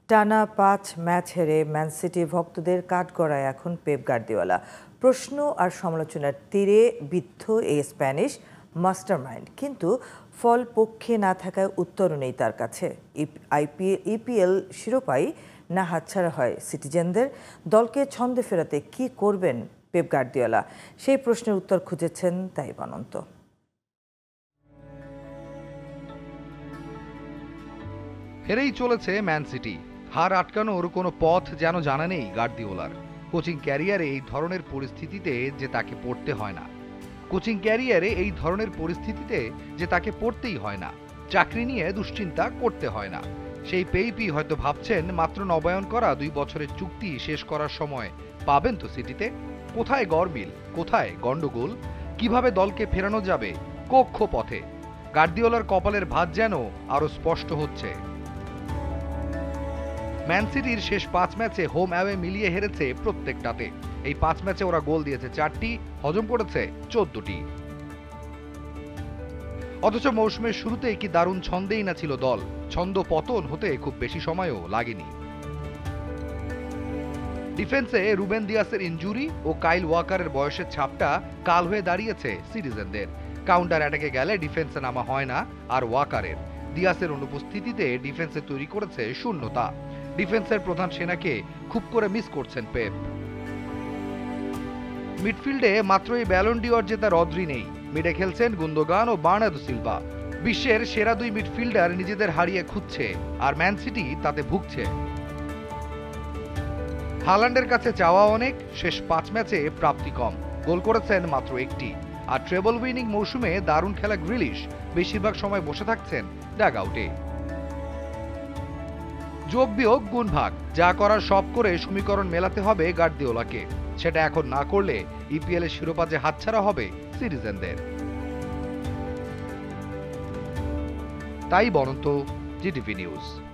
টানা ৫ ম্যাচ হেরে Man City ভক্তদের কাঠগড়ায় এখন পেপ গার্দিওলা। প্রশ্ন আর সমালোচনার তীরে বিদ্ধ এই স্প্যানিশ মাস্টারমাইন্ড, কিন্তু ফল পক্ষে না থাকায় উত্তরও নেই তার কাছে। ইপিএল শিরোপাই না হাতছাড়া হয় সিটিজেনদের। দলকে ছন্দে ফেরাতে কি করবেন পেপ গার্দিওলা, সেই প্রশ্নের উত্তর খুঁজেছেন তাইব অনন্ত। হেরেই চলেছে ম্যান সিটি। হার আটকানোর কোনো পথ যেন জানা নেই গার্দিওলার। কোচিং ক্যারিয়ারে এই ধরনের পরিস্থিতিতে যে তাকে পড়তেই হয় না। চাকরি নিয়ে দুশ্চিন্তা করতে হয় না। সেই পেইপই হয়তো ভাবছেন মাত্র নবায়ন করা 2 বছরের চুক্তি শেষ করার সময় পাবেন তো সিটিতে। কোথায় গরমিল, কোথায় গন্ডগোল, কিভাবে দলকে ফেরানো যাবে কক্ষপথে। গার্দিওলার কপালের ভাঁজ যেন আরো স্পষ্ট হচ্ছে। ম্যান সিটির শেষ 5 ম্যাচে হোম অ্যাওয়ে মিলিয়ে হেরেছে প্রত্যেকটাতে। এই 5 ম্যাচে ওরা গোল দিয়েছে 4টি, হজম করেছে 14টি। অথচ মৌসুমের শুরুতেই কি দারুণ ছন্দেই না ছিল দল। ছন্দ পতন হতে খুব বেশি সময়ও লাগেনি। ডিফেন্সে রুবেন দিয়াসের ইনজুরি ও কাইল ওয়াকারের বয়সের ছাপটা কাল হয়ে দাঁড়িয়েছে সিটিজেনদের। কাউন্টার অ্যাটাকে গেলে ডিফেন্সে নামা হয় না আর ওয়াকারের। দিয়াসের অনুপস্থিতিতে ডিফেন্সে তৈরি করেছে শূন্যতা। ডিফেন্সের প্রধান সেনাকে খুব করে মিস করছেন পেপ। মিডফিল্ডে মাত্রই ব্যালন ডিওর জেতা রদ্রি নেই। মিডে খেলছেন গুন্দোগান ও বার্নার্দো সিলভা। বিশ্বের সেরা 2 মিডফিল্ডার নিজেদের হারিয়ে খুঁজছে, আর ম্যান সিটি তাতে ভুগছে। হালান্ডের কাছে চাওয়া অনেক, শেষ 5 ম্যাচে প্রাপ্তি কম। গোল করেছেন মাত্র 1টি। আর ট্রেবল উইনিং মৌসুমে দারুণ খেলা গ্রিলিশ বেশিরভাগ সময় বসে থাকছেন ডাগ আউটে। যোগ বিয়োগ গুণ ভাগ, যা করার সব করে সমীকরণ মেলাতে হবে গার্দিওলাকে। সেটা এখন না করলে ইপিএল এর শিরোপা যে হাতছাড়া হবে সিটিজেনদের। তাই বরন্ত জিটিভি নিউজ।